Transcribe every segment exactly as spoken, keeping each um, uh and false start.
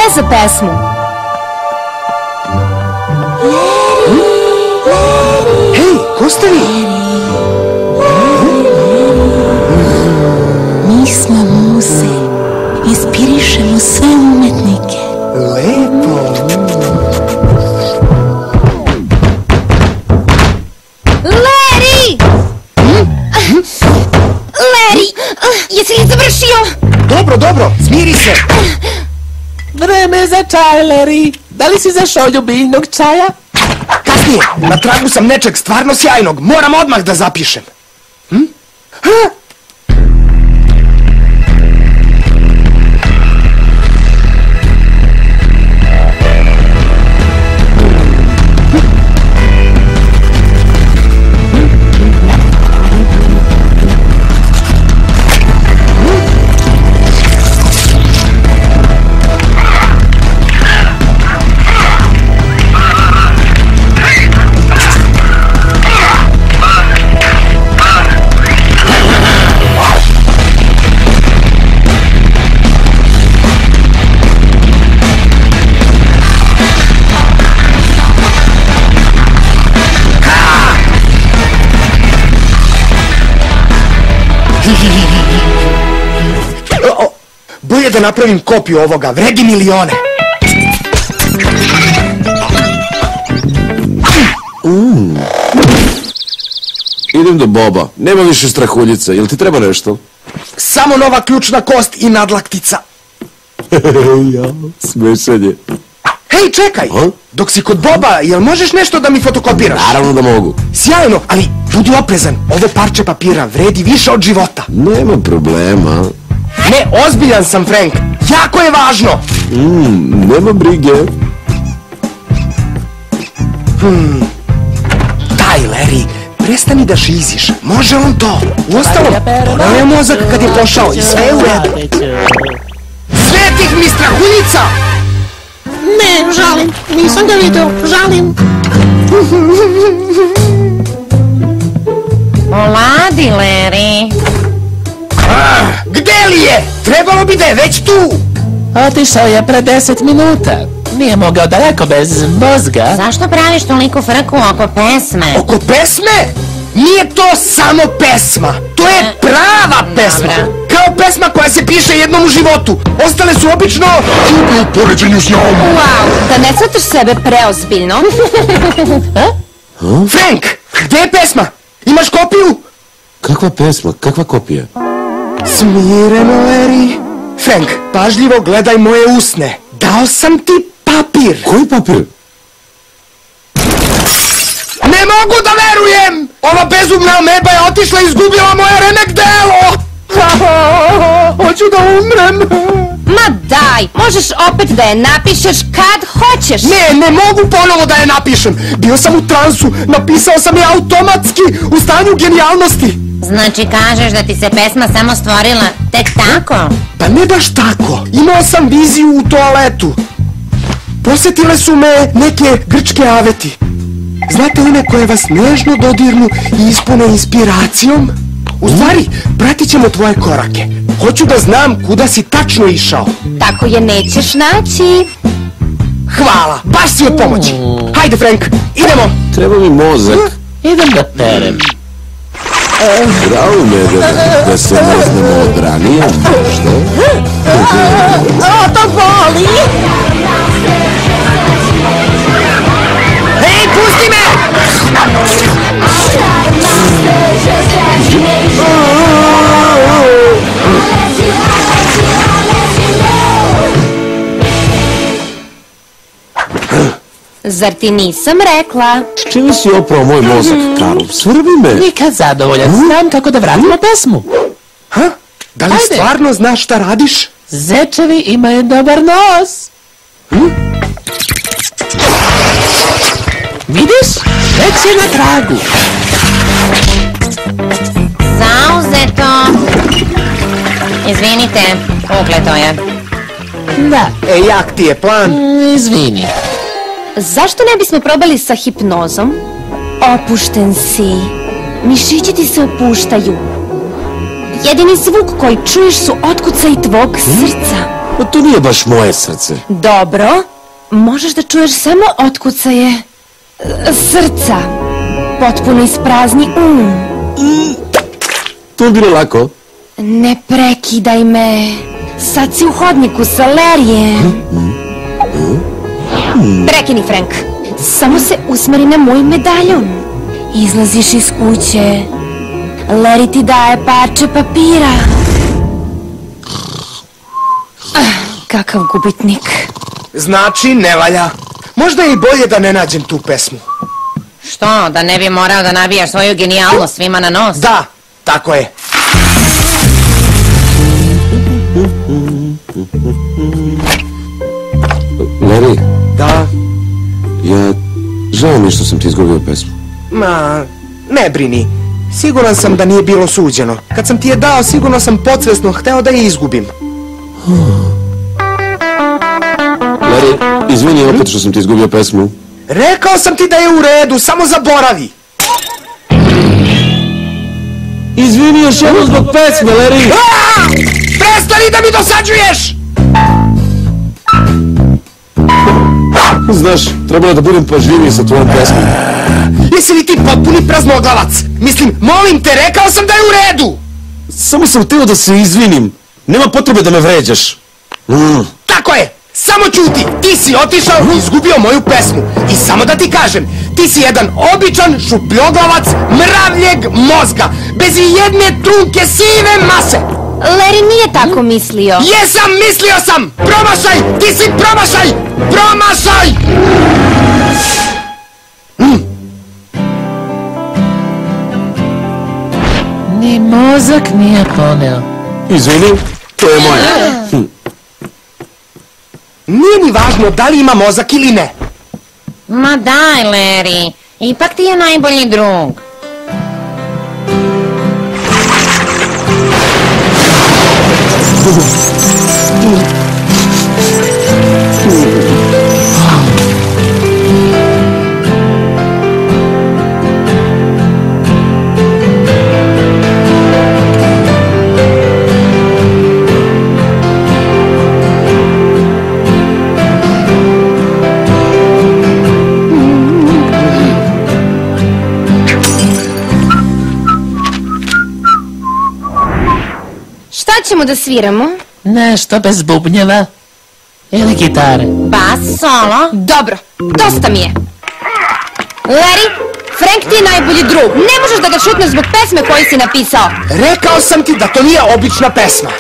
je za pesmu? Hej, ko ste vi? Mi smo muse, inspirišemo sve umetnike. Lepo. Larry! Larry, jesi li završio? Dobro, dobro, smiri se. Vreme za čaj, Larry. Da li si zašao ljubimnog čaja? Kasnije, na tragu sam nečeg stvarno sjajnog. Moram odmah da zapišem. Hm? Ha? Bolje da napravim kopiju ovoga, vredi milione. Mm. Idem do Boba, nema više strahuljica, jel ti treba nešto? Samo nova ključna kost i nadlaktica. Ja, smešan je. Hej, čekaj, A? dok si kod Boba, jel možeš nešto da mi fotokopiraš? Naravno da mogu. Sjajno, ali budi oprezan, ovo parče papira vredi više od života. Nema problema. Ne, ozbiljan sam, Frank, jako je važno. Mm, nema brige. Hmm. Daj, Larry, prestani da šiziš, može on to. Uostalom, ponao je mozak kad je pošao i sve je u redu. Svetih mi strahuljica! Ne, žalim, nisam ga vidio, žalim. Oladi, Larry. Ah, gde li je? Trebalo bi da je već tu. Otišao je pre deset minuta. Nije mogao daleko bez mozga. Zašto praviš toliko frku oko pesme? Oko pesme? Nije to samo pesma. To je prava pesma. Kao pesma koja se piše jednom u životu. Ostale su obično u poređenju s njom. Wow, da ne shvataš sebe preozbiljno. Frank, gde je pesma? Imaš kopiju? Kakva pesma, kakva kopija? Smireno, Larry. Frank, pažljivo gledaj moje usne. Dao sam ti papir. Koji papir? Ne mogu da verujem! Ova bezumna ameba je otišla i izgubila moje remek delo! Hoću da umrem! Ma daj, možeš opet da je napišeš kad hoćeš. Ne, ne mogu ponovo da je napišem. Bio sam u transu, napisao sam je automatski, u stanju genijalnosti. Znači kažeš da ti se pesma samo stvorila tek tako? Pa ne baš tako. Imao sam viziju u toaletu. Posjetile su me neke grčke aveti. Znate one koje vas nežno dodirnu i ispune inspiracijom? U stvari, pratit ćemo tvoje korake. Hoću da znam kuda si tačno išao. Tako je nećeš naći. Hvala, baš si od pomoći. Hajde, Frank, idemo. Treba mi mozak. Idem da perem. Bravo, Medveda, da se ne znamo od ranije, možda? O, to boli! Hej, pusti me! Zar ti nisam rekla? S čime si oprao moj mozak, Karol? Svrbi me. Nikad zadovoljan, znam kako da vratimo pesmu. Ha? Da li Ajde. stvarno znaš šta radiš? Zečevi imaju dobar nos. Hm? Vidiš? Već je na tragu. Zauzeto. Izvinite, ukleto je. Da. E, jak ti je plan? Mm, Izvini. Zašto ne bismo probali sa hipnozom? Opušten si. Mišići ti se opuštaju. Jedini zvuk koji čuješ su otkucaji tvog srca. No to nije baš moje srce. Dobro, možeš da čuješ samo otkucaje e, srca. Potpuno isprazni um. To je bilo lako. Ne prekidaj me. Sad si u hodniku sa Larryjem. Prekini, Frank. Samo se usmeri na moj medaljon. Izlaziš iz kuće. Larry ti daje parče papira. Ah, kakav gubitnik. Znači, ne valja. Možda je i bolje da ne nađem tu pesmu. Što, da ne bi morao da nabijaš svoju genijalnost svima na nos? Da, tako je. Larry, Da, ja... Žao mi je što sam ti izgubio pesmu. ma, ne brini. Siguran sam da nije bilo suđeno. Kad sam ti je dao, sigurno sam podsvesno hteo da je izgubim. Larry, izvini opet što sam ti izgubio pesmu. Rekao sam ti da je u redu, samo zaboravi. Izvini još jedno zbog pesme, Larry! Aaaa! Prestani da mi dosađuješ! Znaš, trebalo da budem pažljiviji sa tvojom pesmom. Jesi li ti potpuni praznoglavac? Mislim, molim te, rekao sam da je u redu! Samo sam htio da se izvinim. Nema potrebe da me vređaš. Mm. Tako je! Samo ćuti! Ti si otišao i izgubio moju pesmu. I samo da ti kažem, ti si jedan običan šupljoglavac mravljeg mozga, bez i jedne trunke sive mase! Larry nije tako mislio. Jesam, mislio sam! Promašaj! Ti si promašaj! Promašaj! Ni mozak nije poneo. Izvini, to je moja. Hm. Nije ni važno da li ima mozak ili ne. Ma daj, Larry, ipak ti je najbolji drug. Šta ćemo da sviramo? Nešto bez bubnjeva. Ili gitare. Bas, solo. Dobro, dosta mi je. Larry, Frank ti je najbolji drug. Ne možeš da ga šutneš zbog pesme koju si napisao. Rekao sam ti da to nije obična pesma.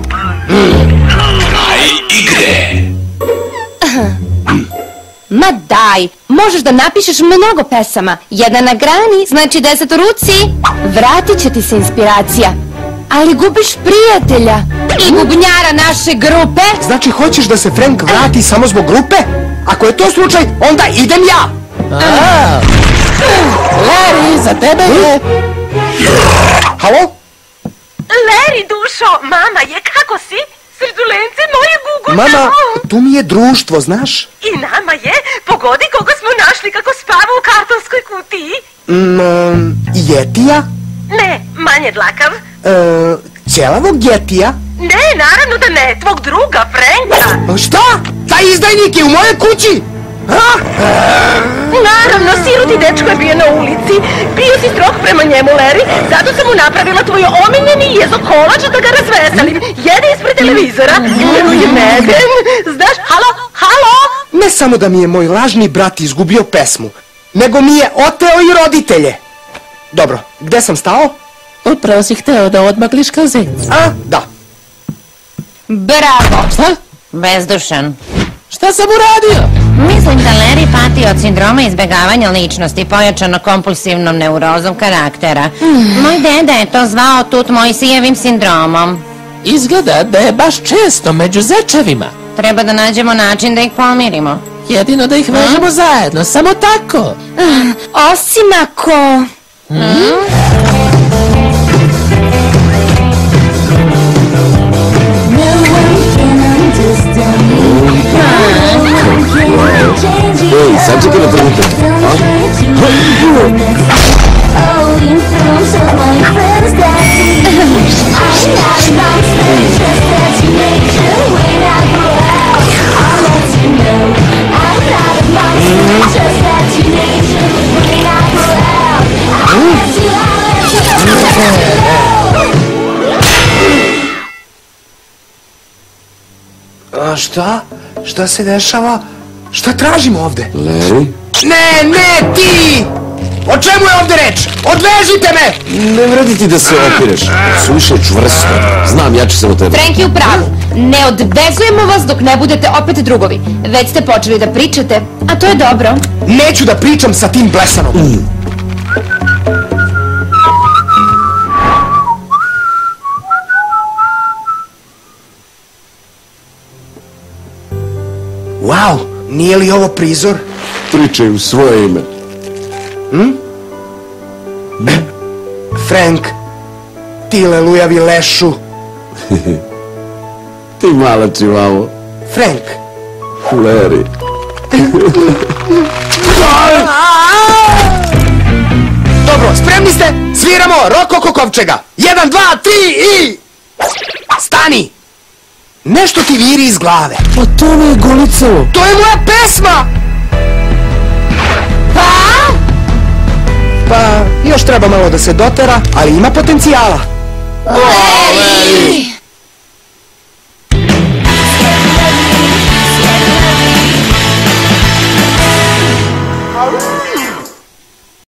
Ma daj, možeš da napišeš mnogo pesama. Jedna na grani, znači deset u ruci. Vratit će ti se inspiracija. Ali gubiš prijatelja i bubnjara naše grupe. Znači, hoćeš da se Frank vrati samo zbog grupe? Ako je to slučaj, onda idem ja! A, Larry, za tebe je... Halo? Larry, dušo, mama je, kako si? Srdulence moje gugu. Mama, tu mi je društvo, znaš? I nama je, pogodi koga smo našli kako spava u kartonskoj kutiji. Mm, jetija? Ne, manje dlakav. E, ćelavog jetija? Ne, naravno da ne, tvog druga, Franka. Šta? Taj izdajnik je u mojoj kući? A? Naravno, siruti dečko je bio na ulici. Bio si strog prema njemu, Larry. Zato sam mu napravila tvoj omiljeni jezokolač da ga razveselim. Jede ispred televizora. Evo je meden. Znaš, halo, halo? Ne samo da mi je moj lažni brat izgubio pesmu, nego mi je oteo i roditelje. Dobro, gde sam stao? Upravo si hteo da odmagliš kao zec. A, da. Bravo. Šta? Bezdušan. Šta sam uradio? Mislim da Larry pati od sindroma izbjegavanja ličnosti, pojačano kompulsivnom neurozom karaktera. Moj deda je to zvao Tutmojsijevim sindromom. Izgleda da je baš često među zečevima. Treba da nađemo način da ih pomirimo. Jedino da ih vežemo zajedno, samo tako. Osim ako... Ej, sad čekaj na trenutak. A? A šta? Šta se dešava? Šta tražimo ovde? Larry? Ne, ne, ti! O čemu je ovde reč? Odvežite me! Ne vredi ti da se opireš. Suviše čvrsto. Znam jače sam od tebe. Frank je u pravu. Ne odvezujemo vas dok ne budete opet drugovi. Već ste počeli da pričate, a to je dobro. Neću da pričam sa tim blesanom. Wow, nije li ovo prizor? Pričaj u svoje ime. Frank, ti lelujavi lešu. Ti mala čivavo. Frank. Larry. Dobro, spremni ste? Sviramo Roko oko kovčega. Jedan, dva, tri i... Stani! Nešto ti viri iz glave. Pa to mi je Golicalo. To je moja pesma! Pa? Pa, još treba malo da se dotera, ali ima potencijala. Larry!